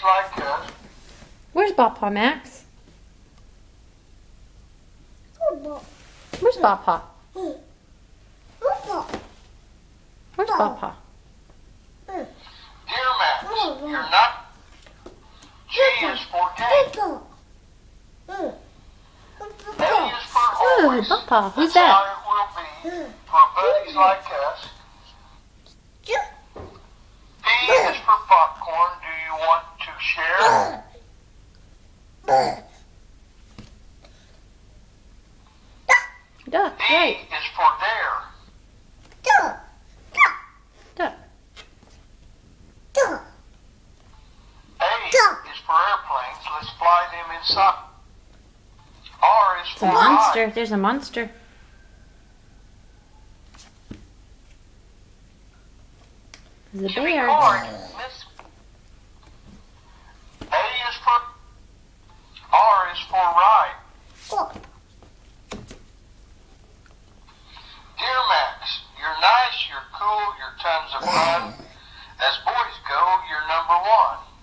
like us. Where's Bapa, Max? Where's Bapa? Where's Bapa? Dear Max, you're not. G is for gay. A is for Ooh, always. Bapa. Who's That's that? how it will be for buddies like us. P is for popcorn. Do you want to share? Duck, D right. is for dare. Duck. A is for airplanes. Let's fly them inside. R is It's for a monster. ride. There's a monster. There's a To be bear. card, miss. A is for R is for ride. Dear Max, you're nice, you're cool, you're tons of fun. As boys go, you're number one.